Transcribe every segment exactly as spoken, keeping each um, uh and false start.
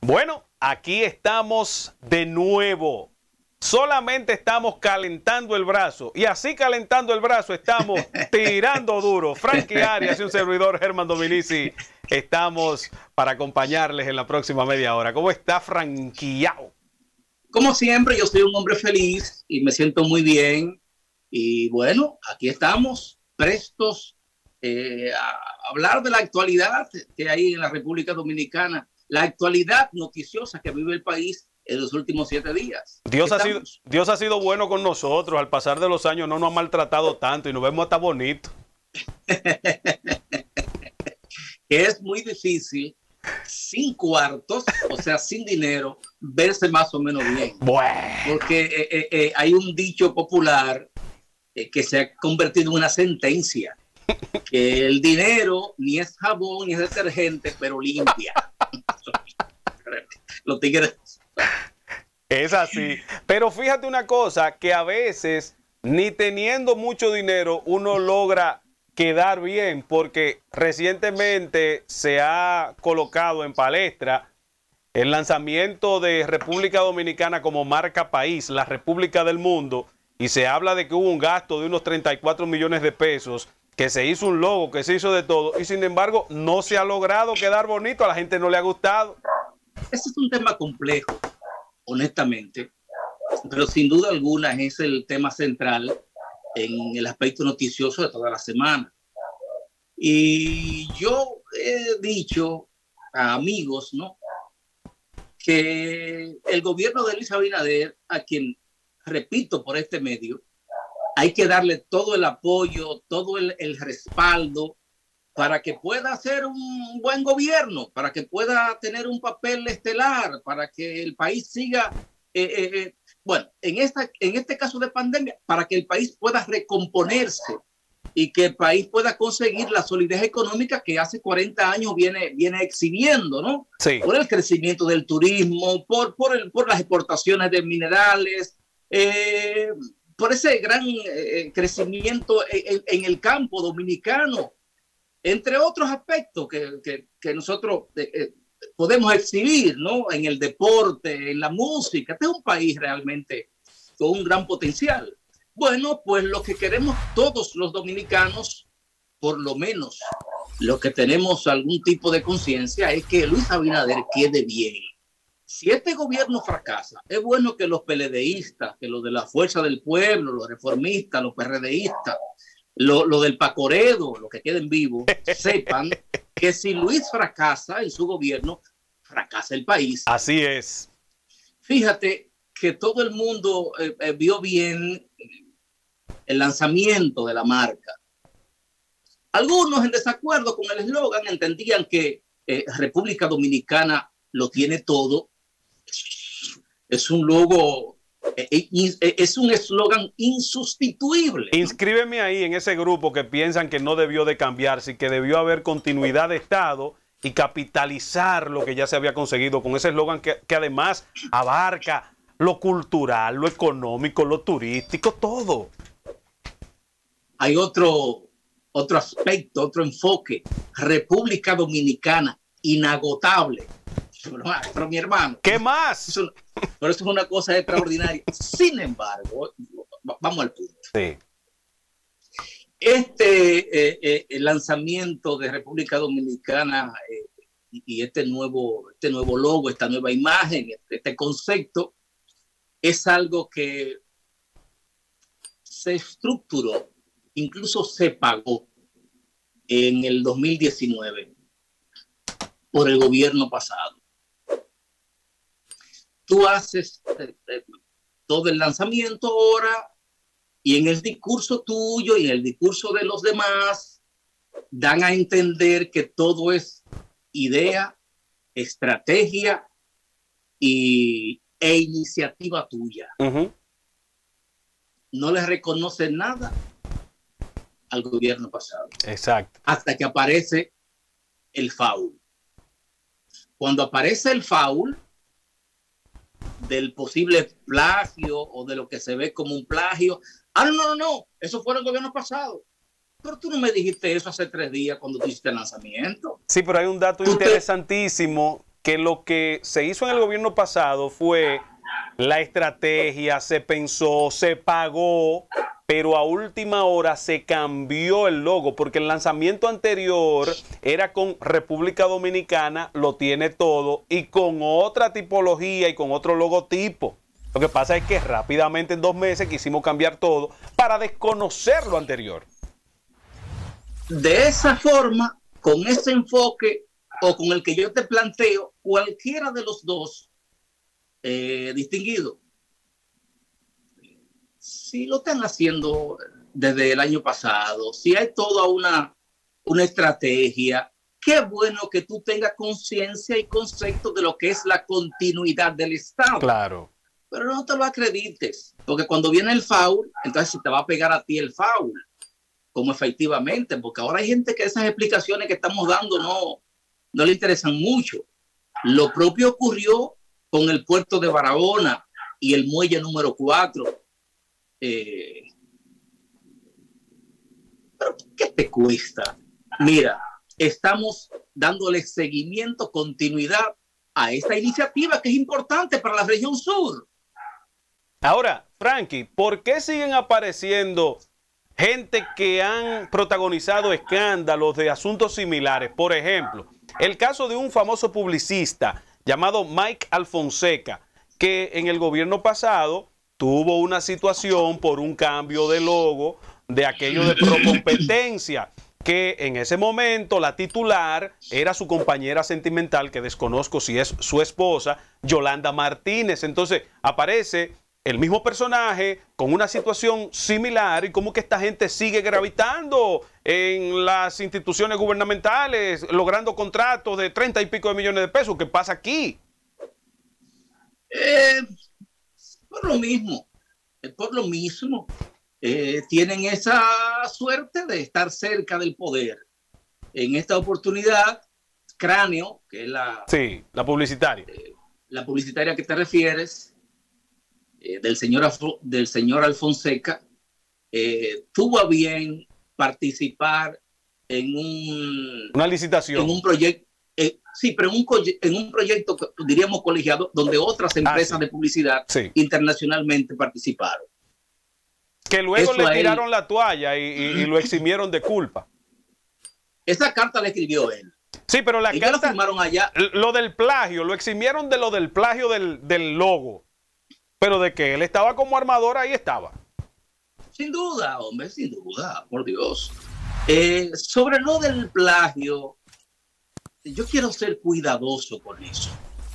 Bueno, aquí estamos de nuevo. Solamente estamos calentando el brazo. Y así calentando el brazo estamos tirando duro. Frankie Arias y un servidor, Germán Dominici, estamos para acompañarles en la próxima media hora. ¿Cómo está Franquiao? Como siempre, yo soy un hombre feliz y me siento muy bien. Y bueno, aquí estamos prestos eh, a hablar de la actualidad que hay en la República Dominicana, la actualidad noticiosa que vive el país en los últimos siete días. Dios ha, sido, Dios ha sido bueno con nosotros. Al pasar de los años no nos ha maltratado tanto y nos vemos hasta bonito. Es muy difícil, sin cuartos, o sea, sin dinero, verse más o menos bien. Bueno. Porque eh, eh, eh, hay un dicho popular eh, que se ha convertido en una sentencia, que el dinero ni es jabón ni es detergente, pero limpia. Los tigres. Es así. Pero fíjate una cosa, que a veces, ni teniendo mucho dinero, uno logra quedar bien, porque recientemente se ha colocado en palestra el lanzamiento de República Dominicana como marca país, la República del Mundo, y se habla de que hubo un gasto de unos treinta y cuatro millones de pesos, que se hizo un logo, que se hizo de todo, y sin embargo no se ha logrado quedar bonito, a la gente no le ha gustado. Ese es un tema complejo, honestamente, pero sin duda alguna es el tema central en el aspecto noticioso de toda la semana. Y yo he dicho a amigos, ¿no?, que el gobierno de Luis Abinader, a quien repito por este medio, hay que darle todo el apoyo, todo el, el respaldo para que pueda hacer un buen gobierno, para que pueda tener un papel estelar, para que el país siga, eh, eh, eh, bueno, en, esta, en este caso de pandemia, para que el país pueda recomponerse y que el país pueda conseguir la solidez económica que hace cuarenta años viene, viene exhibiendo, ¿no? Sí. Por el crecimiento del turismo, por, por, el, por las exportaciones de minerales, eh, por ese gran eh, crecimiento en, en el campo dominicano, entre otros aspectos que, que, que nosotros eh, eh, podemos exhibir, ¿no?, en el deporte, en la música. Este es un país realmente con un gran potencial. Bueno, pues lo que queremos todos los dominicanos, por lo menos los que tenemos algún tipo de conciencia, es que Luis Abinader quede bien. Si este gobierno fracasa, es bueno que los peledeístas, que los de la Fuerza del Pueblo, los reformistas, los PRDistas, Lo, lo del Pacoredo, los que queden vivos, sepan que si Luis fracasa en su gobierno, fracasa el país. Así es. Fíjate que todo el mundo eh, eh, vio bien el lanzamiento de la marca. Algunos en desacuerdo con el eslogan entendían que eh, República Dominicana lo tiene todo. Es un logo... es un eslogan insustituible. Inscríbeme ahí en ese grupo que piensan que no debió de cambiarse y que debió haber continuidad de Estado y capitalizar lo que ya se había conseguido con ese eslogan que, que además abarca lo cultural, lo económico, lo turístico, todo. Hay otro, otro aspecto, otro enfoque. República Dominicana, inagotable. Pero, pero mi hermano, ¿qué más? Eso, pero eso es una cosa extraordinaria. Sin embargo, vamos al punto. Sí. Este eh, eh, el lanzamiento de República Dominicana eh, y este nuevo, este nuevo logo, esta nueva imagen, este, este concepto, es algo que se estructuró, incluso se pagó en el dos mil diecinueve por el gobierno pasado. Tú haces eh, eh, todo el lanzamiento ahora y en el discurso tuyo y en el discurso de los demás dan a entender que todo es idea, estrategia y, e iniciativa tuya. Uh-huh. No le reconocen nada al gobierno pasado. Exacto. Hasta que aparece el foul. Cuando aparece el foul del posible plagio o de lo que se ve como un plagio. Ah, no, no, no, eso fue el gobierno pasado. Pero tú no me dijiste eso hace tres días cuando tú hiciste el lanzamiento. Sí, pero hay un dato tú interesantísimo que lo que se hizo en el gobierno pasado fue la estrategia, se pensó, se pagó, pero a última hora se cambió el logo, porque el lanzamiento anterior era con República Dominicana, lo tiene todo, y con otra tipología y con otro logotipo. Lo que pasa es que rápidamente en dos meses quisimos cambiar todo para desconocer lo anterior. De esa forma, con ese enfoque o con el que yo te planteo, cualquiera de los dos eh, distinguido, si lo están haciendo desde el año pasado, si hay toda una, una estrategia, qué bueno que tú tengas conciencia y concepto de lo que es la continuidad del Estado. Claro. Pero no te lo acredites, porque cuando viene el foul, entonces te va a pegar a ti el foul, como efectivamente, porque ahora hay gente que esas explicaciones que estamos dando no, no le interesan mucho. Lo propio ocurrió con el puerto de Barahona y el muelle número cuatro. Eh, pero ¿qué te cuesta? Mira, estamos dándole seguimiento, continuidad a esta iniciativa que es importante para la región sur. Ahora, Frankie, ¿por qué siguen apareciendo gente que han protagonizado escándalos de asuntos similares? Por ejemplo, el caso de un famoso publicista llamado Mike Alfonseca, que en el gobierno pasado tuvo una situación por un cambio de logo de aquello de Procompetencia, que en ese momento la titular era su compañera sentimental, que desconozco si es su esposa, Yolanda Martínez. Entonces aparece el mismo personaje con una situación similar y como que esta gente sigue gravitando en las instituciones gubernamentales, logrando contratos de treinta y pico de millones de pesos. ¿Qué pasa aquí? Eh, por lo mismo, por lo mismo. Eh, tienen esa suerte de estar cerca del poder. En esta oportunidad, Cráneo, que es la, sí, la publicitaria, eh, la publicitaria que te refieres, eh, del, señor del señor Alfonseca, eh, tuvo a bien participar en un, una licitación. En un proyecto, eh, sí, pero en un, en un proyecto, diríamos colegiado, donde otras empresas ah, sí. de publicidad sí. internacionalmente participaron. Que luego Eso le tiraron él, la toalla y, y, y lo eximieron de culpa. Esa carta la escribió él. Sí, pero la Ellos carta... la firmaron allá. Lo del plagio, lo eximieron de lo del plagio del, del logo. Pero de que él estaba como armador, ahí estaba. Sin duda, hombre, sin duda, por Dios. Eh, sobre lo del plagio, yo quiero ser cuidadoso con eso.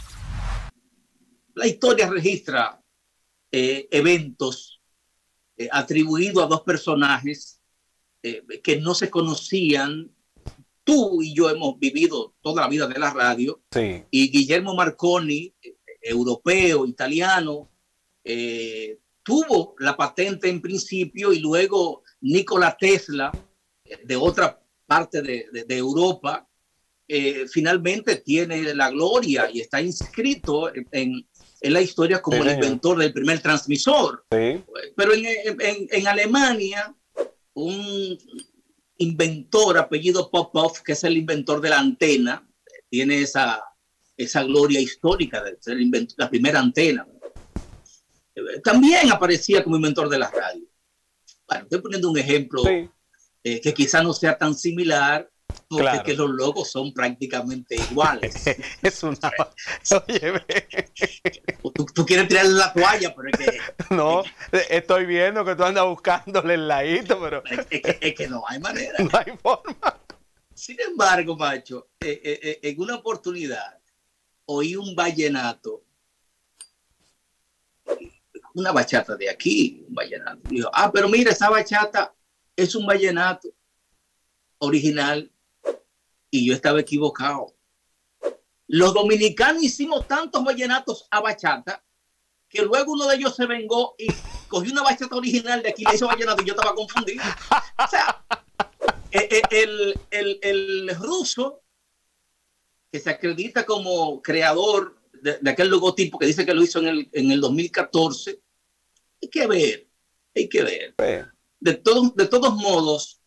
La historia registra eh, eventos eh, atribuidos a dos personajes eh, que no se conocían. Tú y yo hemos vivido toda la vida de la radio. Sí. Y Guillermo Marconi, eh, europeo, italiano, eh, tuvo la patente en principio y luego Nikola Tesla, eh, de otra parte de, de, de Europa, eh, finalmente tiene la gloria y está inscrito en, en la historia como sí, el inventor del primer transmisor. Sí. Pero en, en, en Alemania, un inventor apellido Popov, que es el inventor de la antena, tiene esa, esa gloria histórica de ser el la primera antena. También aparecía como inventor de la radio. Bueno, estoy poniendo un ejemplo sí. eh, que quizá no sea tan similar, porque claro. que los logos son prácticamente iguales. Es una... Oye, tú, tú quieres tirarle la toalla, pero es que... No, estoy viendo que tú andas buscándole el ladito, pero... Es, es, que, es que no hay manera. No hay forma. Sin embargo, macho, eh, eh, en una oportunidad oí un vallenato, una bachata de aquí, un vallenato. Dijo, ah, pero mira, esa bachata es un vallenato original. Y yo estaba equivocado. Los dominicanos hicimos tantos vallenatos a bachata que luego uno de ellos se vengó y cogió una bachata original de aquí, le hizo vallenato y yo estaba confundido. O sea, el, el, el, el ruso que se acredita como creador de, de aquel logotipo que dice que lo hizo en el, en el dos mil catorce, hay que ver, hay que ver. De, todo, de todos modos,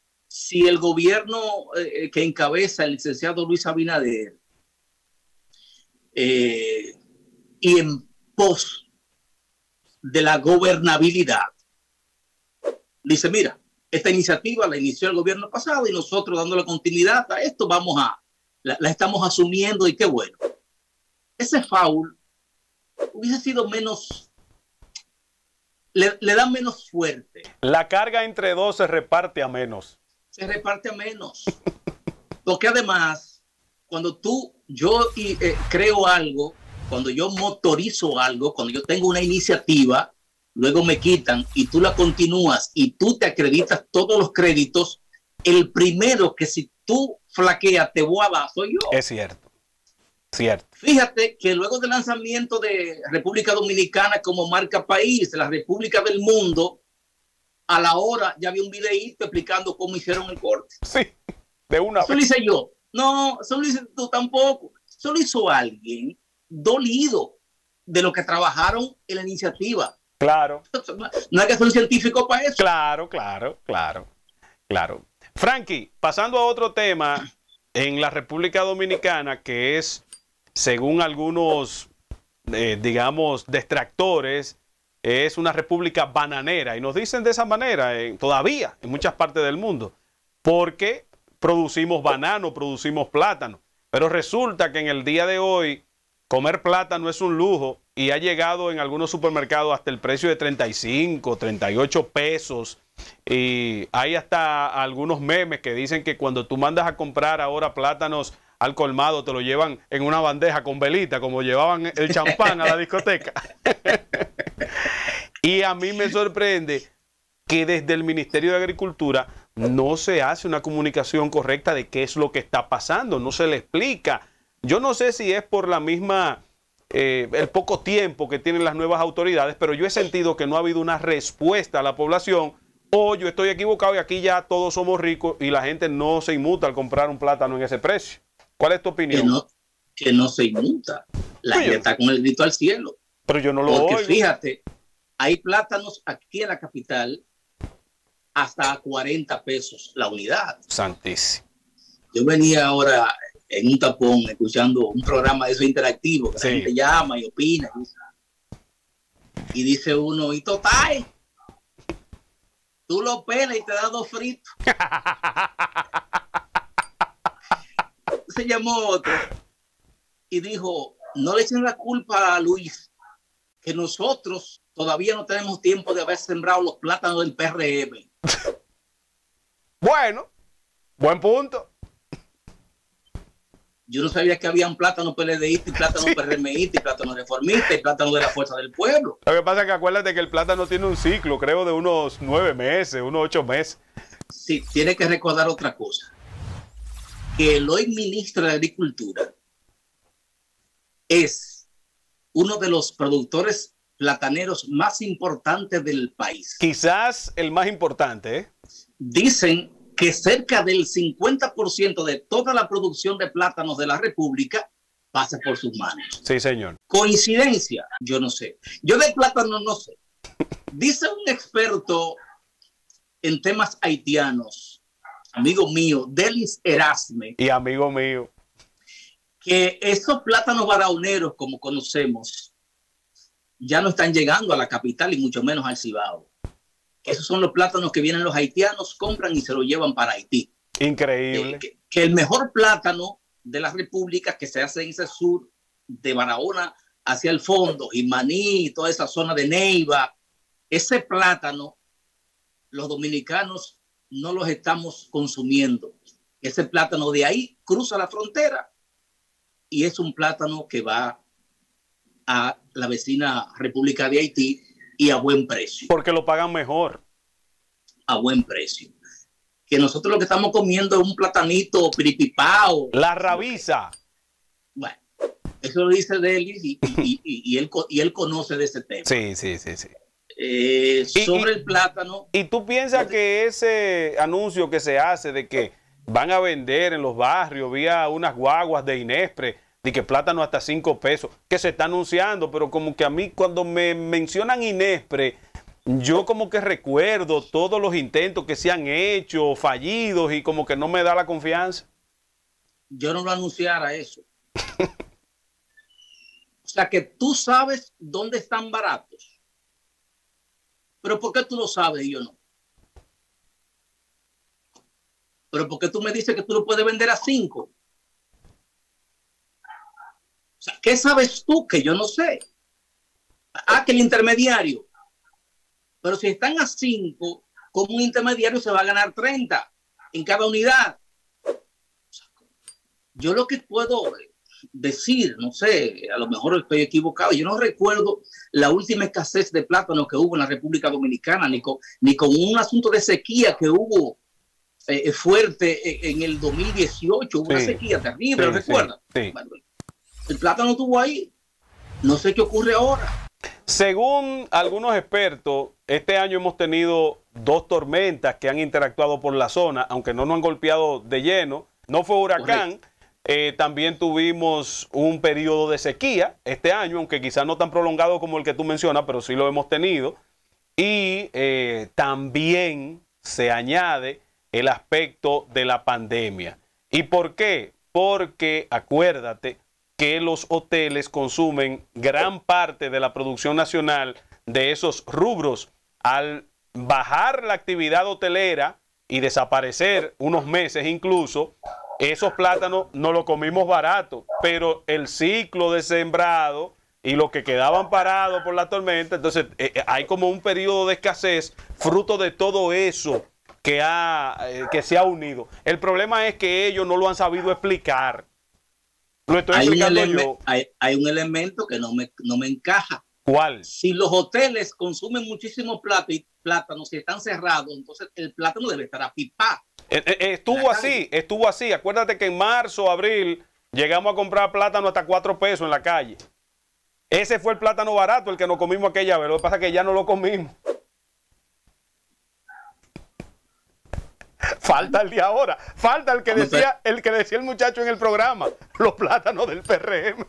si el gobierno eh, que encabeza el licenciado Luis Abinader eh, y en pos de la gobernabilidad, dice, mira, esta iniciativa la inició el gobierno pasado y nosotros dándole continuidad a esto, vamos a, la, la estamos asumiendo y qué bueno. Ese foul hubiese sido menos, le, le da menos fuerte. La carga entre dos se reparte a menos. Se reparte a menos. Porque además, cuando tú, yo eh, creo algo, cuando yo motorizo algo, cuando yo tengo una iniciativa, luego me quitan y tú la continúas y tú te acreditas todos los créditos, el primero que si tú flaqueas te voy a dar soy yo. Es cierto, cierto. Fíjate que luego del lanzamiento de República Dominicana como marca país, la República del Mundo, a la hora ya había un videíto explicando cómo hicieron el corte. Sí, de una Eso vez. lo hice yo. No, eso lo hice tú tampoco. Eso lo hizo alguien dolido de lo que trabajaron en la iniciativa. Claro. No hay que ser un científico para eso. Claro, claro, claro, claro. Frankie, pasando a otro tema, en la República Dominicana, que es, según algunos, eh, digamos, detractores, es una república bananera. Y nos dicen de esa manera eh, todavía en muchas partes del mundo. Porque producimos banano, producimos plátano. Pero resulta que en el día de hoy comer plátano es un lujo y ha llegado en algunos supermercados hasta el precio de treinta y cinco, treinta y ocho pesos. Y hay hasta algunos memes que dicen que cuando tú mandas a comprar ahora plátanos al colmado te lo llevan en una bandeja con velita, como llevaban el champán a la discoteca. Y a mí me sorprende que desde el Ministerio de Agricultura no se hace una comunicación correcta de qué es lo que está pasando, no se le explica. Yo no sé si es por la misma, eh, el poco tiempo que tienen las nuevas autoridades, pero yo he sentido que no ha habido una respuesta a la población, o yo estoy equivocado y aquí ya todos somos ricos y la gente no se inmuta al comprar un plátano en ese precio. ¿Cuál es tu opinión? Que no, que no se inmuta. La gente está con el grito al cielo. Pero yo no lo Porque oigo. fíjate, hay plátanos aquí en la capital hasta a cuarenta pesos la unidad. Santísimo. Yo venía ahora en un tapón escuchando un programa de eso interactivo, que sí. La gente llama y opina. Y dice uno, y total, tú lo pelas y te das dos fritos. Se llamó otro y dijo, no le echen la culpa a Luis, que nosotros todavía no tenemos tiempo de haber sembrado los plátanos del P R M. Bueno, buen punto. Yo no sabía que había un plátano PLDista y plátano sí. PRMista y plátano reformista y plátano de la Fuerza del Pueblo. Lo que pasa es que acuérdate que el plátano tiene un ciclo, creo, de unos nueve meses, unos ocho meses. Sí, tiene que recordar otra cosa. Que el hoy ministro de Agricultura es uno de los productores plataneros más importantes del país. Quizás el más importante, ¿eh? Dicen que cerca del cincuenta por ciento de toda la producción de plátanos de la República pasa por sus manos. Sí, señor. ¿Coincidencia? Yo no sé. Yo de plátano no sé. Dice un experto en temas haitianos, amigo mío, Delis Erasme. Y amigo mío. Que esos plátanos barauneros, como conocemos, ya no están llegando a la capital y mucho menos al Cibao. Esos son los plátanos que vienen los haitianos, compran y se los llevan para Haití. Increíble. Eh, que, que el mejor plátano de las repúblicas que se hace en ese sur de Barahona hacia el fondo, Jimaní, toda esa zona de Neiva, ese plátano, los dominicanos no los estamos consumiendo. Ese plátano de ahí cruza la frontera y es un plátano que va a la vecina República de Haití y a buen precio. Porque lo pagan mejor. A buen precio. Que nosotros lo que estamos comiendo es un platanito piripipao. La rabiza. Bueno, eso lo dice Delis y, y, y, y, él, y él conoce de ese tema. Sí, sí, sí, sí. Eh, sobre y, el plátano. ¿Y tú piensas que ese anuncio que se hace de que van a vender en los barrios vía unas guaguas de Inespre, de que plátano hasta cinco pesos, que se está anunciando, pero como que a mí cuando me mencionan Inespre, yo como que recuerdo todos los intentos que se han hecho, fallidos, y como que no me da la confianza? Yo no lo anunciara eso. sea que tú sabes dónde están baratos. Pero ¿por qué tú lo sabes y yo no? Pero ¿por qué tú me dices que tú lo puedes vender a cinco? O sea, ¿qué sabes tú que yo no sé? Ah, que el intermediario. Pero si están a cinco, como un intermediario se va a ganar treinta en cada unidad. Yo lo que puedo decir, no sé, a lo mejor estoy equivocado, yo no recuerdo la última escasez de plátano que hubo en la República Dominicana, ni con, ni con un asunto de sequía que hubo eh, fuerte en el dos mil dieciocho, hubo sí, una sequía terrible, sí, ¿recuerdas? Sí, sí. Bueno, el plátano estuvo ahí, no sé qué ocurre ahora. Según algunos expertos, este año hemos tenido dos tormentas que han interactuado por la zona, aunque no nos han golpeado de lleno, no fue huracán. Eh, también tuvimos un periodo de sequía este año, aunque quizás no tan prolongado como el que tú mencionas, pero sí lo hemos tenido. Y eh, también se añade el aspecto de la pandemia. ¿Y por qué? Porque acuérdate que los hoteles consumen gran parte de la producción nacional de esos rubros. Al bajar la actividad hotelera y desaparecer unos meses incluso, esos plátanos no los comimos barato, pero el ciclo de sembrado y los que quedaban parados por la tormenta, entonces eh, hay como un periodo de escasez fruto de todo eso que, ha, eh, que se ha unido. El problema es que ellos no lo han sabido explicar. Lo estoy hay explicando un yo. Hay, hay un elemento que no me, no me encaja. ¿Cuál? Si los hoteles consumen muchísimo plátano, si están cerrados, entonces el plátano debe estar a pipa. Eh, eh, estuvo así, estuvo así. Acuérdate que en marzo, abril, llegamos a comprar plátano hasta cuatro pesos en la calle. Ese fue el plátano barato, el que nos comimos aquella vez. Lo que pasa es que ya no lo comimos. Falta el de ahora. Falta el que decía el que decía el muchacho en el programa. Los plátanos del P R M.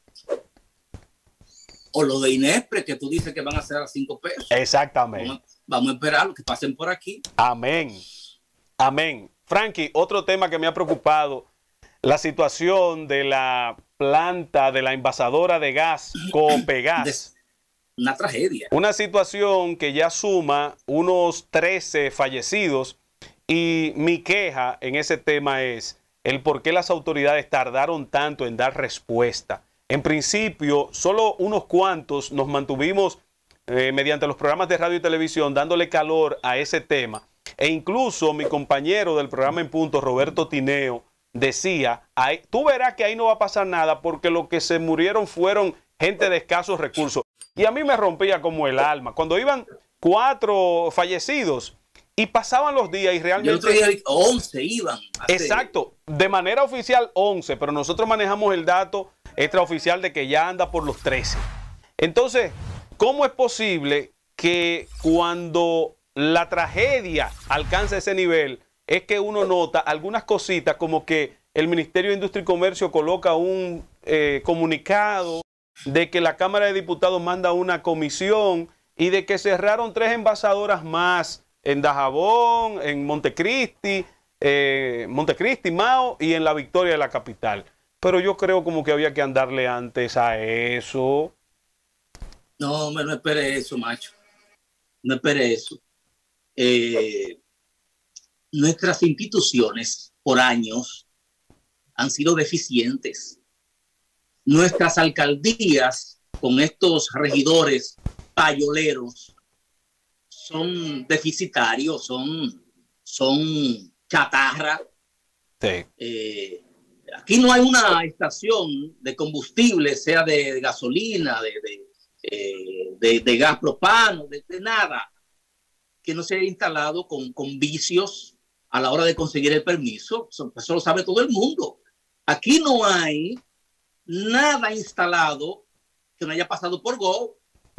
O lo de Inespre, que tú dices que van a ser a cinco pesos. Exactamente. Vamos, vamos a esperar lo que pasen por aquí. Amén. Amén. Frankie, otro tema que me ha preocupado, la situación de la planta de la envasadora de gas Copegas. Una tragedia. Una situación que ya suma unos trece fallecidos, y mi queja en ese tema es el por qué las autoridades tardaron tanto en dar respuesta. En principio, solo unos cuantos nos mantuvimos eh, mediante los programas de radio y televisión dándole calor a ese tema. E incluso mi compañero del programa En Punto, Roberto Tineo, decía, ahí, tú verás que ahí no va a pasar nada porque lo que se murieron fueron gente de escasos recursos. Y a mí me rompía como el alma. Cuando iban cuatro fallecidos y pasaban los días y realmente... El otro día once iban. Exacto. De manera oficial once, pero nosotros manejamos el dato extraoficial de que ya anda por los trece. Entonces, ¿cómo es posible que cuando la tragedia alcanza ese nivel es que uno nota algunas cositas como que el Ministerio de Industria y Comercio coloca un eh, comunicado de que la Cámara de Diputados manda una comisión y de que cerraron tres envasadoras más en Dajabón, en Montecristi, eh, Montecristi, Mao y en La Victoria de la capital? Pero yo creo como que había que andarle antes a eso. No, no espere eso, macho. No espere eso. Eh, nuestras instituciones por años han sido deficientes. Nuestras alcaldías con estos regidores payoleros son deficitarios, son, son chatarra. Sí. Eh, aquí no hay una estación de combustible, sea de, de gasolina, de, de, eh, de, de gas propano, de, de nada, que no se haya instalado con, con vicios a la hora de conseguir el permiso. Eso, eso lo sabe todo el mundo. Aquí no hay nada instalado que no haya pasado por Go.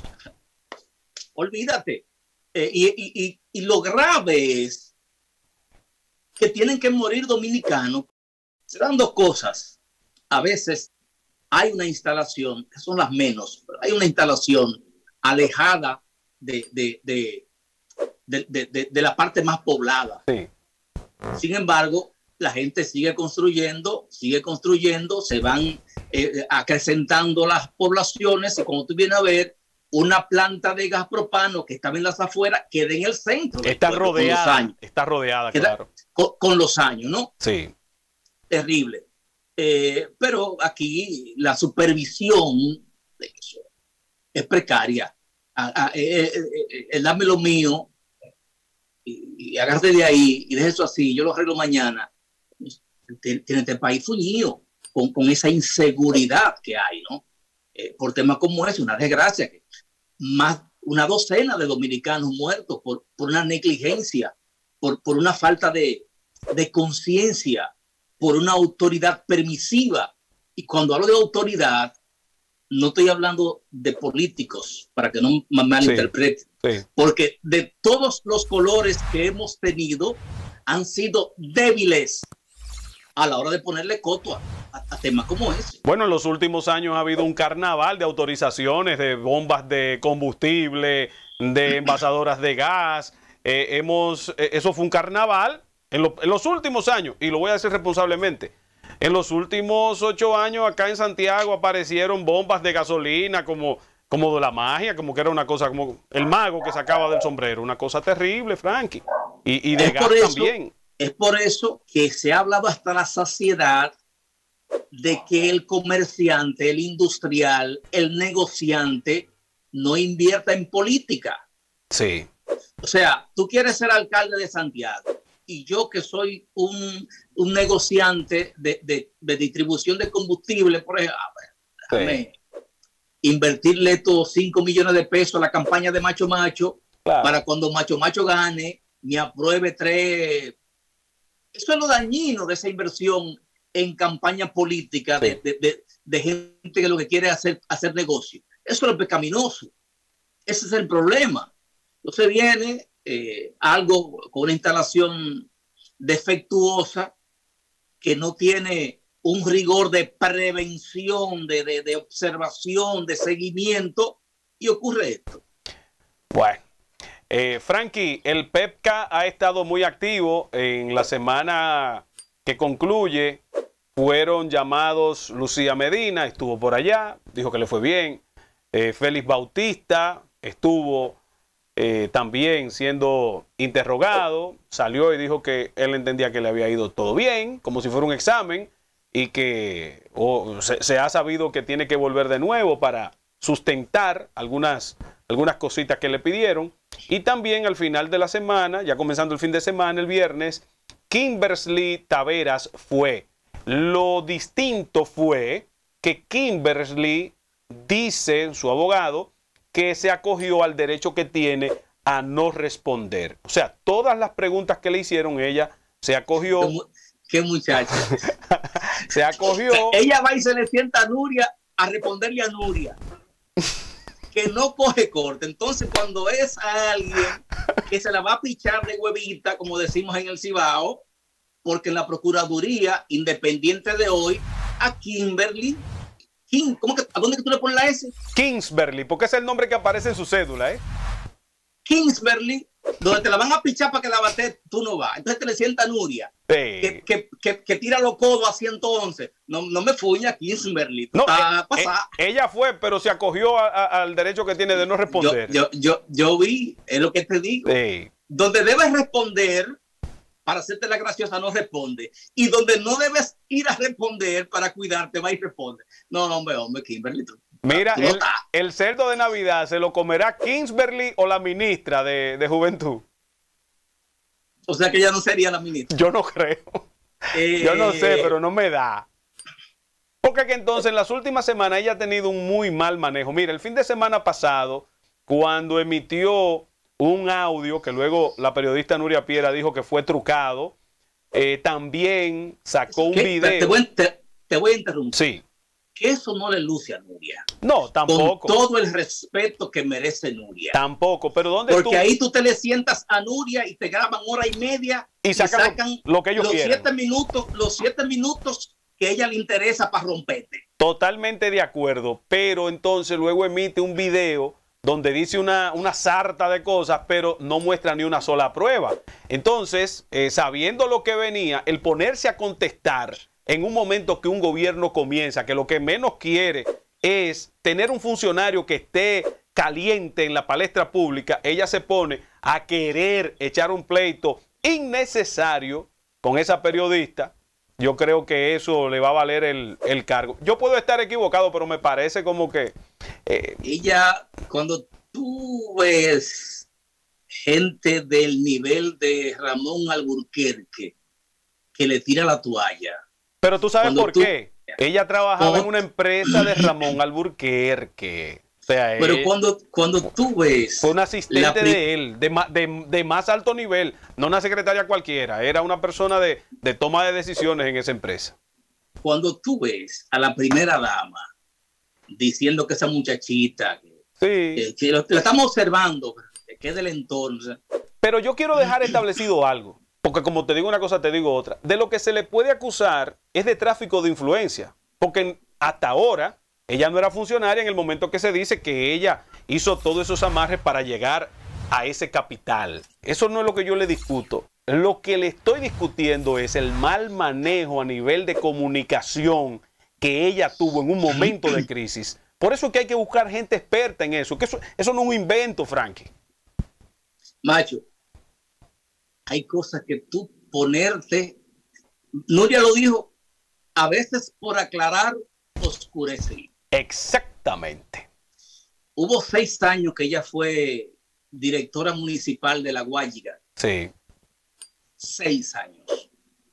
Olvídate. Eh, y, y, y, y lo grave es que tienen que morir dominicanos. Se dan dos cosas. A veces hay una instalación, que son las menos, pero hay una instalación alejada de, de, de, de, de, de, de la parte más poblada. Sí. Sin embargo, la gente sigue construyendo, sigue construyendo, se van eh, acrecentando las poblaciones, y cuando tú vienes a ver, una planta de gas propano que estaba en las afueras queda en el centro. Está rodeada, está rodeada, claro. Con, con los años, ¿no? Sí. Terrible. Eh, pero aquí la supervisión de eso es precaria. A, a, eh, eh, eh, dame lo mío y, y agárrate de ahí y deje eso así, yo lo arreglo mañana. Tiene este país fuñido con, con esa inseguridad que hay, ¿no? Eh, por temas como ese, una desgracia, que más una docena de dominicanos muertos por, por una negligencia, por, por una falta de, de conciencia, por una autoridad permisiva. Y cuando hablo de autoridad, no estoy hablando de políticos, para que no me malinterpreten, sí, sí. Porque de todos los colores que hemos tenido han sido débiles a la hora de ponerle coto a, a, a temas como ese. Bueno, en los últimos años ha habido un carnaval de autorizaciones, de bombas de combustible, de envasadoras de gas. Eh, hemos, eh, eso fue un carnaval en, lo, en los últimos años, y lo voy a decir responsablemente. En los últimos ocho años acá en Santiago aparecieron bombas de gasolina como, como de la magia, como que era una cosa, como el mago que sacaba del sombrero. Una cosa terrible, Frankie. Y, y de gas también. Es por eso que se ha hablado hasta la saciedad de que el comerciante, el industrial, el negociante no invierta en política. Sí. O sea, tú quieres ser alcalde de Santiago y yo que soy un, un negociante de, de, de distribución de combustible, por ejemplo, déjame sí. invertirle estos cinco millones de pesos a la campaña de Macho Macho, claro, para cuando Macho Macho gane, me apruebe tres... Eso es lo dañino de esa inversión en campaña política de, de, de, de gente que lo que quiere hacer hacer negocio. Eso es lo pecaminoso. Ese es el problema. Entonces viene eh, algo con una instalación defectuosa que no tiene un rigor de prevención, de, de, de observación, de seguimiento, y ocurre esto. Bueno. Eh, Frankie, el PEPCA ha estado muy activo. En la semana que concluye fueron llamados Lucía Medina, estuvo por allá, dijo que le fue bien. Eh, Félix Bautista estuvo eh, también siendo interrogado, salió y dijo que él entendía que le había ido todo bien, como si fuera un examen, y que oh, se, se ha sabido que tiene que volver de nuevo para sustentar algunas, algunas cositas que le pidieron. Y también al final de la semana, ya comenzando el fin de semana, el viernes, Kimberly Taveras fue. Lo distinto fue que Kimberly dice, su abogado, que se acogió al derecho que tiene a no responder. O sea, todas las preguntas que le hicieron, ella se acogió. Qué muchacha. Se acogió. Ella va y se le sienta a Nuria a responderle a Nuria, que no coge corte. Entonces, cuando es a alguien que se la va a pichar de huevita, como decimos en el Cibao, porque en la Procuraduría, independiente de hoy, a Kimberly, Kim, ¿cómo que, ¿a dónde que tú le pones la S? Kingsbury, porque es el nombre que aparece en su cédula, ¿eh? Kingsbury, donde te la van a pichar para que la bate, tú no vas. Entonces te le sienta Nuria, sí, que, que, que, que tira los codos a ciento once. No, no me fuña, Kingsbury. No, eh, eh, ella fue, pero se acogió a, a, al derecho que tiene de no responder. Yo, yo, yo, yo vi, es lo que te digo. Sí. Donde debes responder para hacerte la graciosa, no responde. Y donde no debes ir a responder para cuidarte, va y responde. No, no, hombre, hombre, Kimberly. Tú, Mira, tú el, no el cerdo de Navidad, ¿se lo comerá Kingsbury o la ministra de, de Juventud? O sea que ella no sería la ministra. Yo no creo. Eh... Yo no sé, pero no me da. Porque que entonces en las últimas semanas ella ha tenido un muy mal manejo. Mira, el fin de semana pasado, cuando emitió un audio que luego la periodista Nuria Piera dijo que fue trucado, eh, también sacó un ¿Qué? video. Te voy, te, te voy a interrumpir. Sí. Que eso no le luce a Nuria. No, tampoco. Con todo el respeto que merece Nuria. Tampoco, pero ¿dónde Porque tú? ahí tú te le sientas a Nuria y te graban hora y media y sacan, y sacan lo, lo que ellos los quieren. Siete minutos, los siete minutos que a ella le interesa para romperte. Totalmente de acuerdo, pero entonces luego emite un video donde dice una, una sarta de cosas, pero no muestra ni una sola prueba. Entonces, eh, sabiendo lo que venía, el ponerse a contestar en un momento que un gobierno comienza, que lo que menos quiere es tener un funcionario que esté caliente en la palestra pública, ella se pone a querer echar un pleito innecesario con esa periodista. Yo creo que eso le va a valer el, el cargo. Yo puedo estar equivocado, pero me parece como que... Eh, ella, cuando tú ves gente del nivel de Ramón Alburquerque que le tira la toalla. Pero tú sabes por tú, qué. Ella trabajaba cuando, en una empresa de Ramón Alburquerque. O sea, pero él, cuando, cuando tú ves... Fue un asistente de él, de, de, de más alto nivel, no una secretaria cualquiera, era una persona de, de toma de decisiones en esa empresa. Cuando tú ves a la primera dama diciendo que esa muchachita, sí. que, que lo, lo estamos observando, que es del entorno. Pero yo quiero dejar establecido algo, porque como te digo una cosa, te digo otra. De lo que se le puede acusar es de tráfico de influencia, porque hasta ahora... Ella no era funcionaria en el momento que se dice que ella hizo todos esos amarres para llegar a ese capital. Eso no es lo que yo le discuto. Lo que le estoy discutiendo es el mal manejo a nivel de comunicación que ella tuvo en un momento de crisis. Por eso es que hay que buscar gente experta en eso. Que eso, eso no es un invento, Frankie. Macho, hay cosas que tú ponerte... Nuria lo dijo, a veces por aclarar, oscurece. Exactamente. Hubo seis años que ella fue directora municipal de La Guayiga. Sí. Seis años.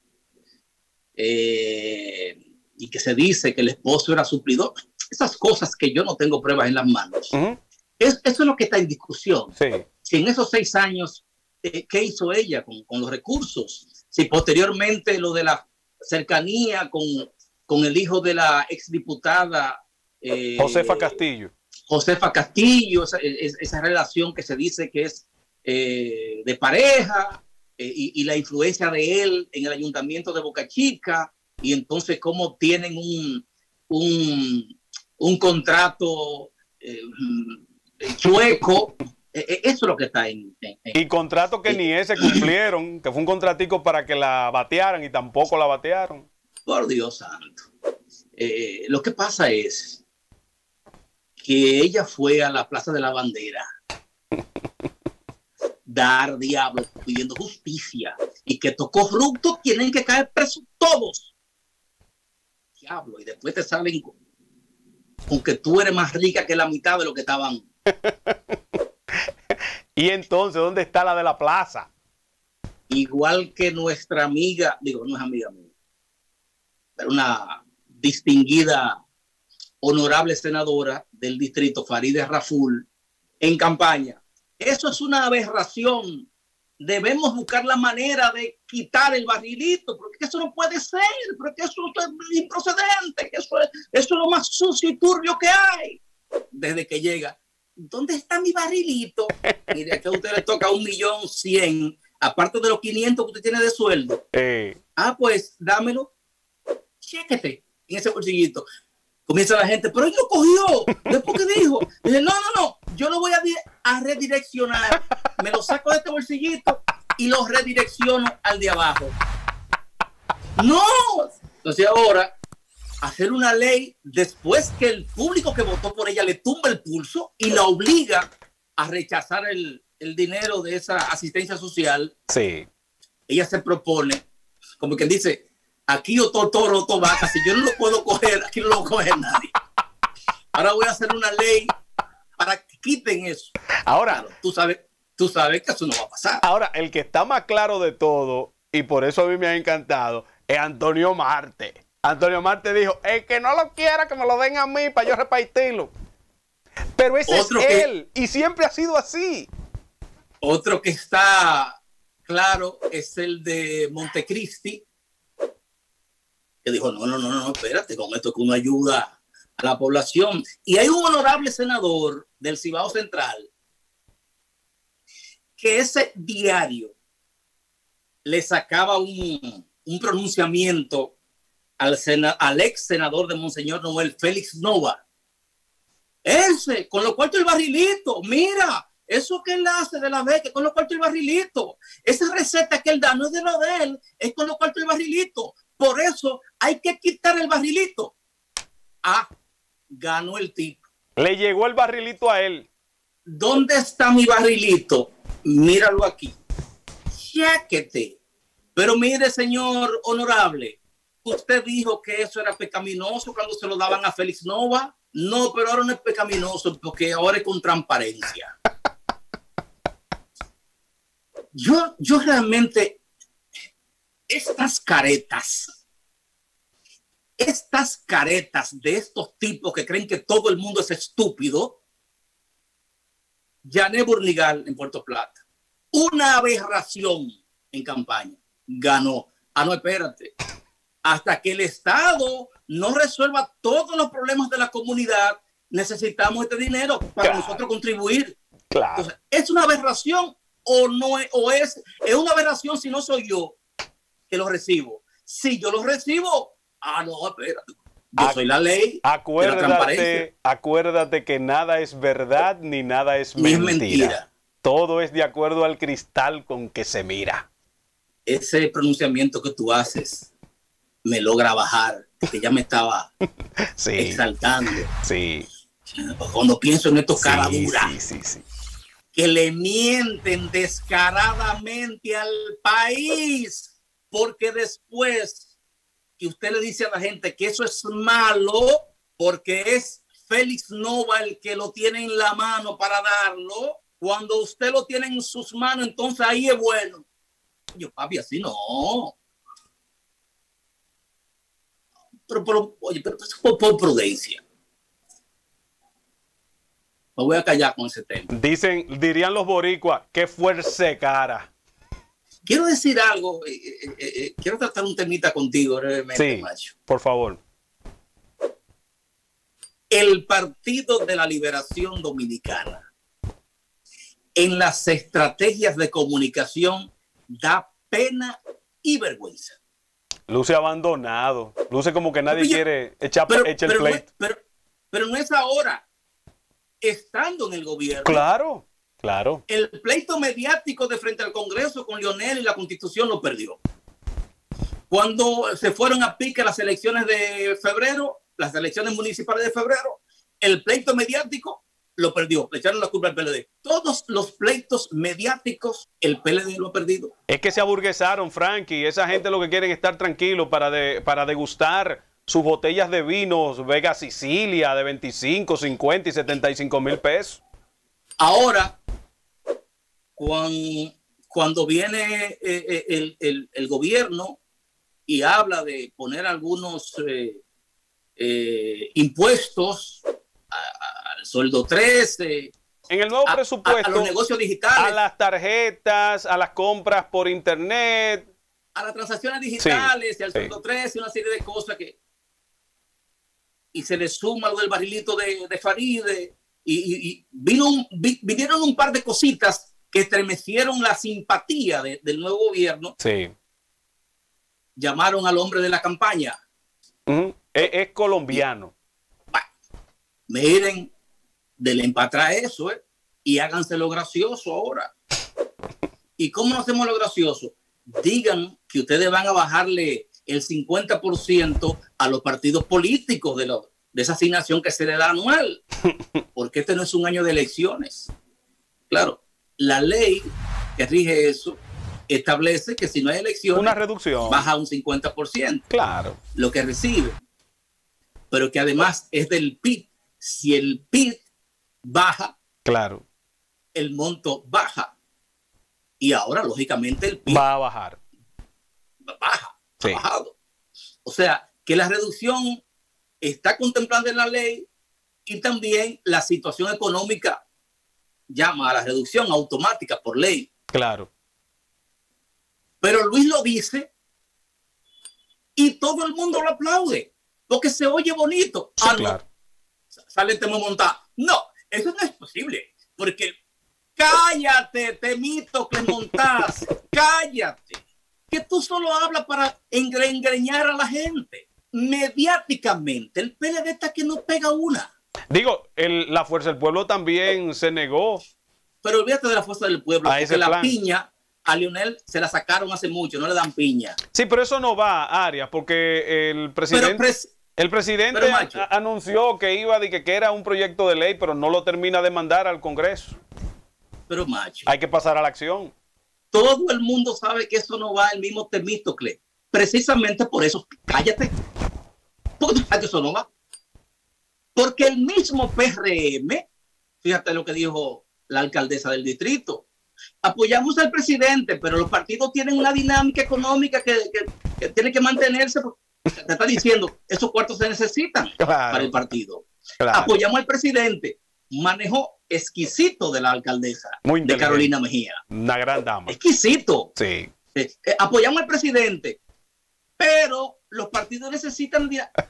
Eh, y que se dice que el esposo era suplidor. Esas cosas que yo no tengo pruebas en las manos. Uh-huh. es, eso es lo que está en discusión. Sí. Si en esos seis años, eh, ¿qué hizo ella con, con los recursos? Si posteriormente lo de la cercanía con, con el hijo de la exdiputada Eh, Josefa Castillo. Josefa Castillo, esa, esa relación que se dice que es eh, de pareja eh, y, y la influencia de él en el ayuntamiento de Boca Chica, y entonces cómo tienen un, un, un contrato eh, chueco. eh, eso es lo que está en... en, en y contratos que eh, ni ese cumplieron, que fue un contratico para que la batearan y tampoco la batearon. Por Dios santo. Eh, lo que pasa es que ella fue a la Plaza de la Bandera dar diablo pidiendo justicia y que tocó fruto, tienen que caer presos todos. Diablo, y después te salen con, con que tú eres más rica que la mitad de lo que estaban. Y entonces, ¿dónde está la de la plaza? Igual que nuestra amiga, digo, no es amiga mía, pero una distinguida honorable senadora del distrito, Farideh Raful, en campaña. Eso es una aberración. Debemos buscar la manera de quitar el barrilito, porque eso no puede ser, porque eso es improcedente, eso es, eso es lo más sucio y turbio que hay. Desde que llega, ¿dónde está mi barrilito? Y de que a usted le toca un millón cien, aparte de los quinientos que usted tiene de sueldo. Eh. Ah, pues dámelo, chéquete en ese bolsillito. Comienza la gente, pero él lo cogió. Después que dijo, dice, no, no, no, yo lo voy a, a redireccionar. Me lo saco de este bolsillito y lo redirecciono al de abajo. No. Entonces ahora, hacer una ley después que el público que votó por ella le tumba el pulso y la obliga a rechazar el, el dinero de esa asistencia social. Sí. Ella se propone, como quien dice, aquí o todo toro o todo vaca, si yo no lo puedo coger, aquí no lo coge nadie. Ahora voy a hacer una ley para que quiten eso. Ahora, claro, tú sabes, tú sabes que eso no va a pasar. Ahora, el que está más claro de todo, y por eso a mí me ha encantado, es Antonio Marte. Antonio Marte dijo, el que no lo quiera, que me lo den a mí para yo repartirlo. Pero ese otro es que, él, y siempre ha sido así. Otro que está claro es el de Montecristi, que dijo, no, no, no, no, espérate, con esto que uno ayuda a la población. Y hay un honorable senador del Cibao Central que ese diario le sacaba un, un pronunciamiento al, sena, al ex senador de Monseñor Noel, Félix Nova. Ese, con lo cuarto el barrilito, mira, eso que él hace de la beca, con lo cuarto el barrilito. Esa receta que él da no es de lo de él, es con lo cuarto el barrilito. Por eso hay que quitar el barrilito. Ah, ganó el tipo. Le llegó el barrilito a él. ¿Dónde está mi barrilito? Míralo aquí. Cháquete. Pero mire, señor honorable, usted dijo que eso era pecaminoso cuando se lo daban a Félix Nova. No, pero ahora no es pecaminoso porque ahora es con transparencia. Yo, yo realmente, estas caretas, estas caretas de estos tipos que creen que todo el mundo es estúpido, Janet Burnigal en Puerto Plata, una aberración en campaña, ganó. Ah, no, espérate. Hasta que el Estado no resuelva todos los problemas de la comunidad, necesitamos este dinero para claro. nosotros contribuir. Claro. Entonces, ¿es una aberración o no es, o es, es una aberración si no soy yo que lo recibo? Si yo lo recibo, ah, no, espérate. Yo Ac soy la ley. Acuérdate, acuérdate que nada es verdad ni nada es mentira. Ni es mentira. Todo es de acuerdo al cristal con que se mira. Ese pronunciamiento que tú haces me logra bajar, que ya me estaba sí, exaltando. Sí. Cuando pienso en estos sí, cara dura, sí, sí, sí. que le mienten descaradamente al país, porque después que usted le dice a la gente que eso es malo, porque es Félix Nova el que lo tiene en la mano para darlo, cuando usted lo tiene en sus manos, entonces ahí es bueno. Yo, papi, así no. Pero, pero oye, pero eso por, por prudencia. Me voy a callar con ese tema. Dicen, dirían los boricuas, qué fuerza cara. Quiero decir algo, eh, eh, eh, quiero tratar un temita contigo brevemente, sí, macho. Por favor. El Partido de la Liberación Dominicana, en las estrategias de comunicación, da pena y vergüenza. Luce abandonado, luce como que nadie Oye, quiere echar, pero, echar pero el No, pleito. pero, pero no es ahora, estando en el gobierno. Claro, claro. El pleito mediático de frente al Congreso con Leonel y la Constitución lo perdió. Cuando se fueron a pique las elecciones de febrero, las elecciones municipales de febrero, el pleito mediático lo perdió, le echaron la culpa al P L D. Todos los pleitos mediáticos, el P L D lo ha perdido. Es que se aburguesaron, Frankie. Esa gente lo que quieren es estar tranquilos para, de, para degustar sus botellas de vinos Vega Sicilia de veinticinco, cincuenta y setenta y cinco mil pesos. Ahora, cuando, cuando viene eh, el, el, el gobierno y habla de poner algunos eh, eh, impuestos al sueldo trece, en el nuevo a, presupuesto, a, a los negocios digitales, a las tarjetas, a las compras por internet, a las transacciones digitales, sí, y al sí. sueldo trece, una serie de cosas que, y se le suma lo del barrilito de, de Faride, y, y, y vino un, vi, vinieron un par de cositas que estremecieron la simpatía de, del nuevo gobierno. Sí. Llamaron al hombre de la campaña. Uh-huh. es, es colombiano. Miren, denle empatra eso, ¿eh? Y háganse lo gracioso ahora. ¿Y cómo hacemos lo gracioso? Digan que ustedes van a bajarle el cincuenta por ciento a los partidos políticos de, lo, de esa asignación que se le da anual. Porque este no es un año de elecciones. Claro, la ley que rige eso establece que si no hay elecciones, una reducción, baja un cincuenta por ciento. Claro. Lo que recibe. Pero que además es del P I B. Si el P I B baja, claro, el monto baja. Y ahora, lógicamente, el P I B va a bajar. Baja, sí. ha bajado. O sea, que la reducción está contemplada en la ley y también la situación económica llama a la reducción automática por ley. Claro. Pero Luis lo dice y todo el mundo lo aplaude porque se oye bonito. Sí, ah, claro. No. Sale Temo Montá. No, eso no es posible. Porque cállate, Temito Clemontaz, cállate. Que tú solo hablas para engre engreñar a la gente. Mediáticamente, el P L D está que no pega una. Digo, el, la Fuerza del Pueblo también se negó. Pero olvídate de la Fuerza del Pueblo, a porque ese la plan. piña, A Lionel se la sacaron hace mucho, no le dan piña. Sí, pero eso no va, Arias, porque el presidente, pres el presidente a, anunció que iba de que, que era un proyecto de ley, pero no lo termina de mandar al Congreso. Pero macho, hay que pasar a la acción. Todo el mundo sabe que eso no va el mismo Temístocle. Precisamente por eso, cállate. Porque tú sabes que eso no va. Porque el mismo P R M, fíjate lo que dijo la alcaldesa del distrito, apoyamos al presidente, pero los partidos tienen una dinámica económica que, que, que tiene que mantenerse. Te está diciendo, esos cuartos se necesitan claro, para el partido. Claro. Apoyamos al presidente. Manejo exquisito de la alcaldesa Muy de Carolina Mejía. Una gran dama. Exquisito. Sí. Eh, eh, apoyamos al presidente, pero los partidos necesitan...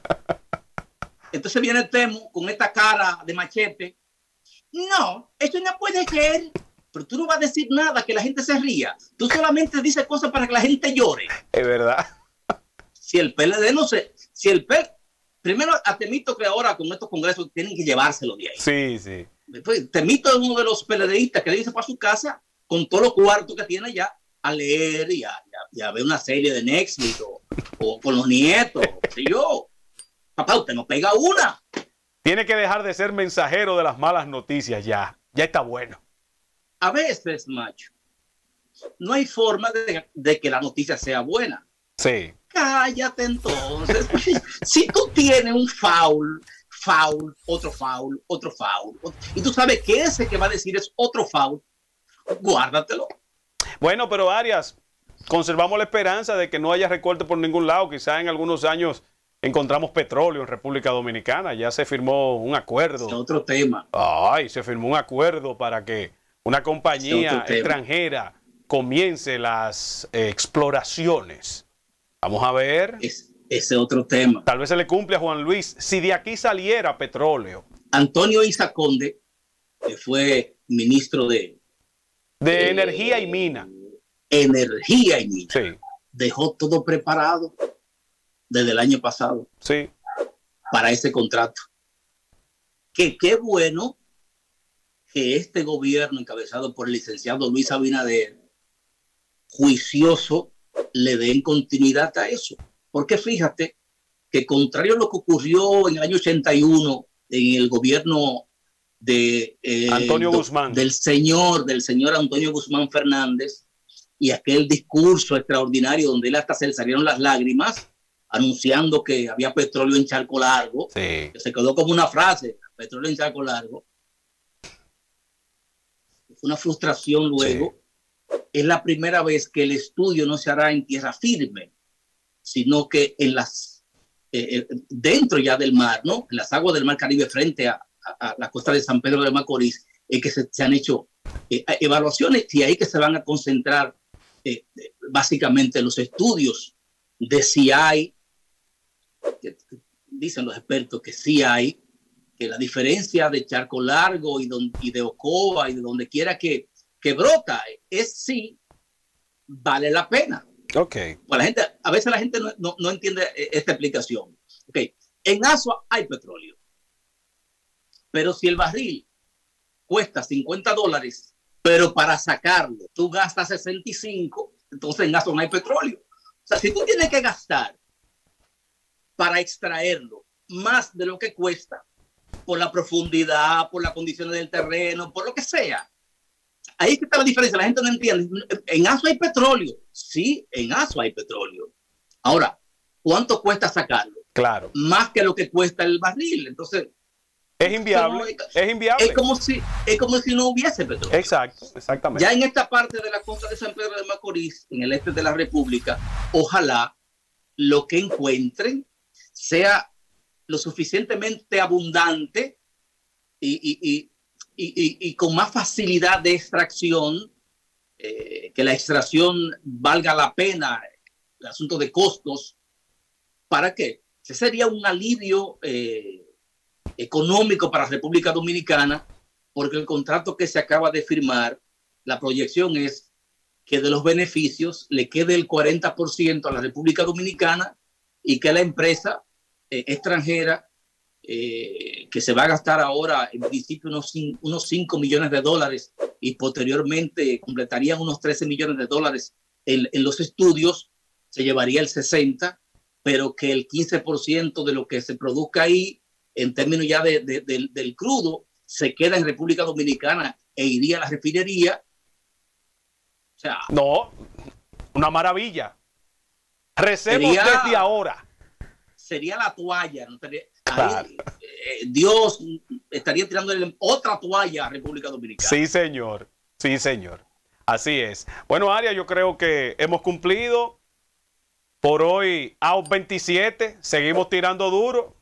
Entonces viene Temu con esta cara de machete. No, eso no puede ser. Pero tú no vas a decir nada que la gente se ría. Tú solamente dices cosas para que la gente llore. Es verdad. Si el P L D no sé, si el P L D, primero a Temístocle ahora con estos congresos tienen que llevárselo de ahí. Sí, sí. Después, Temístocle es uno de los PLDistas que le dice para su casa con todos los cuartos que tiene ya a leer y a, y a, y a ver una serie de Netflix o, o con los nietos. ¿Sí yo? Papá, usted no pega una. Tiene que dejar de ser mensajero de las malas noticias ya. Ya está bueno. A veces, macho, no hay forma de, de que la noticia sea buena. Sí. Cállate entonces. Si tú tienes un foul, foul, otro foul, otro foul, y tú sabes que ese que va a decir es otro foul, guárdatelo. Bueno, pero Arias, conservamos la esperanza de que no haya recorte por ningún lado. Quizá en algunos años encontramos petróleo en República Dominicana. Ya se firmó un acuerdo. Es otro tema. Ay, se firmó un acuerdo para que una compañía extranjera comience las eh, exploraciones. Vamos a ver. Es, ese otro tema. Tal vez se le cumple a Juan Luis si de aquí saliera petróleo. Antonio Isaconde, que fue ministro de... De eh, Energía y Mina. Energía y Mina. Sí. Dejó todo preparado desde el año pasado. Sí. Para ese contrato. Que qué bueno que este gobierno encabezado por el licenciado Luis Abinader, juicioso, le den continuidad a eso. Porque fíjate que contrario a lo que ocurrió en el año ochenta y uno en el gobierno de eh, Antonio Guzmán, del señor, del señor Antonio Guzmán Fernández, y aquel discurso extraordinario donde él hasta se le salieron las lágrimas anunciando que había petróleo en Charco Largo, sí, que se quedó como una frase, petróleo en Charco Largo. Fue una frustración luego. Sí. Es la primera vez que el estudio no se hará en tierra firme, sino que en las eh, dentro ya del mar, ¿no? En las aguas del mar Caribe frente a, a, a la costa de San Pedro de Macorís, es que se, se han hecho eh, evaluaciones y ahí que se van a concentrar eh, básicamente los estudios de si hay, que, que dicen los expertos que sí hay, que la diferencia de Charco Largo y, don, y de Ocoa y de donde quiera que, que brota es si vale la pena. Okay. Pues la gente, a veces la gente no, no, no entiende esta explicación. Okay. En Asua hay petróleo, pero si el barril cuesta cincuenta dólares, pero para sacarlo tú gastas sesenta y cinco, entonces en Asua no hay petróleo. O sea, si tú tienes que gastar para extraerlo más de lo que cuesta, por la profundidad, por las condiciones del terreno, por lo que sea, ahí es que está la diferencia. La gente no entiende. En Asua hay petróleo. Sí, en Asua hay petróleo. Ahora, ¿cuánto cuesta sacarlo? Claro. Más que lo que cuesta el barril. Entonces, es inviable. Es, es inviable. Es como si, es como si no hubiese petróleo. Exacto, exactamente. Ya en esta parte de la costa de San Pedro de Macorís, en el este de la República, ojalá lo que encuentren sea lo suficientemente abundante y, y, y, y, y, y con más facilidad de extracción, eh, que la extracción valga la pena, el asunto de costos, ¿para qué? Ese sería un alivio eh, económico para la República Dominicana, porque el contrato que se acaba de firmar, la proyección es que de los beneficios le quede el cuarenta por ciento a la República Dominicana y que la empresa eh, extranjera, eh, que se va a gastar ahora en principio unos, unos cinco millones de dólares y posteriormente completarían unos trece millones de dólares en, en los estudios, se llevaría el sesenta, pero que el quince por ciento de lo que se produzca ahí, en términos ya de, de, de, del crudo, se queda en República Dominicana e iría a la refinería. O sea, no, una maravilla. Recemos sería, desde ahora. Sería la toalla. ¿No? Ahí, claro. eh, Dios estaría tirando otra toalla a República Dominicana. Sí, señor. Sí, señor. Así es. Bueno, Arias, yo creo que hemos cumplido. Por hoy, out veintisiete. Seguimos tirando duro.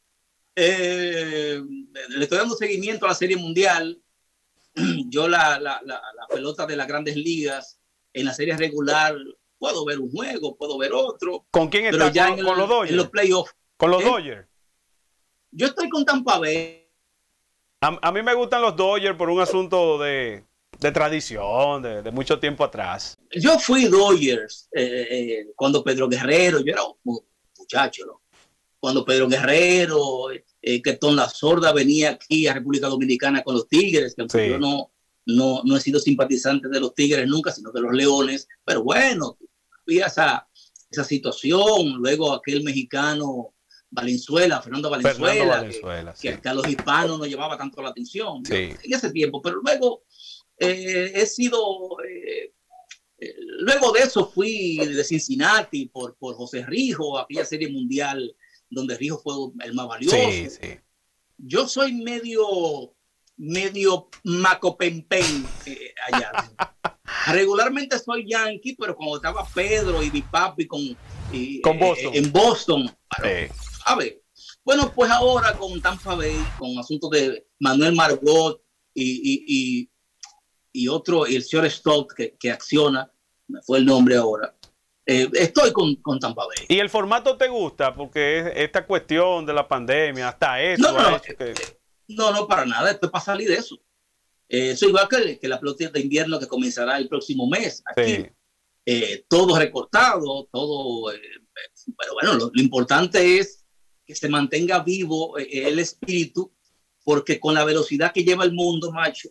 Eh, le estoy dando seguimiento a la Serie Mundial. Yo la, la, la, la pelota de las Grandes Ligas en la serie regular puedo ver un juego, puedo ver otro. ¿Con quién está? Ya ¿Con, en, con el, los Dodgers? En los playoffs. ¿Con los ¿Eh? Dodgers? Yo estoy con Tampa Bay. A, a mí me gustan los Dodgers por un asunto de, de tradición, de, de mucho tiempo atrás. Yo fui Dodgers eh, eh, cuando Pedro Guerrero, yo era un muchacho, ¿no? Cuando Pedro Guerrero, eh, que Tom La Sorda venía aquí a República Dominicana con los Tigres, que sí. Yo no, no, no he sido simpatizante de los Tigres nunca, sino de los Leones, pero bueno, había esa, esa situación, luego aquel mexicano Valenzuela, Fernando Valenzuela, Fernando Valenzuela que, sí. que, que a los hispanos no llamaba tanto la atención sí. en ese tiempo, pero luego eh, he sido... Eh, luego de eso fui de Cincinnati por, por José Rijo, aquella serie mundial donde Rijo fue el más valioso. Sí, sí. Yo soy medio, medio macopempen eh, allá. Regularmente soy yankee, pero cuando estaba Pedro y mi papi con, y, con Boston. Eh, en Boston, sí. A ver, bueno, pues ahora con Tampa Bay, con asuntos de Manuel Margot y, y, y, y otro, y el señor Stott que, que acciona, me fue el nombre ahora. Eh, estoy con, con Tampa Bay. ¿Y el formato te gusta? Porque esta cuestión de la pandemia, hasta eso. No, no, no, que... eh, no, no para nada. Esto es para salir de eso. Eh, eso igual que, que la pelota de invierno que comenzará el próximo mes. Aquí, sí. eh, todo recortado, todo. Eh, pero bueno, lo, lo importante es que se mantenga vivo eh, el espíritu, porque con la velocidad que lleva el mundo, macho,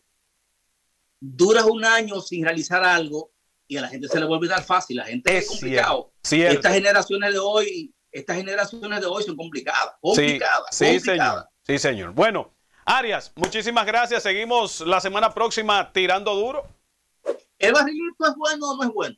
duras un año sin realizar algo y a la gente se le vuelve a dar fácil. La gente es, es complicado. Cierto. Estas generaciones de hoy, estas generaciones de hoy son complicadas. Complicadas. Sí, complicadas. Sí, señor. Sí, señor. Bueno, Arias, muchísimas gracias. Seguimos la semana próxima tirando duro. ¿El barrilito es bueno o no es bueno?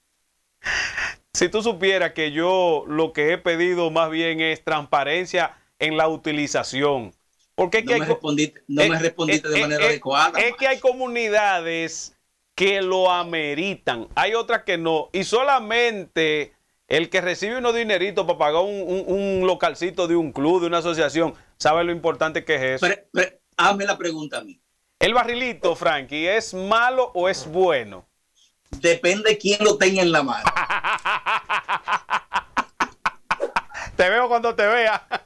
Si tú supieras que yo lo que he pedido más bien es transparencia en la utilización. Porque es no que me hay, respondiste, no eh, me respondiste eh, de eh, manera eh, adecuada. Es man. que hay comunidades que lo ameritan, hay otras que no, y solamente el que recibe unos dineritos para pagar un, un, un localcito de un club, de una asociación, sabe lo importante que es eso. Pero, pero, hazme la pregunta a mí. ¿El barrilito, Frankie, es malo o es bueno? Depende quién lo tenga en la mano. Te veo cuando te vea.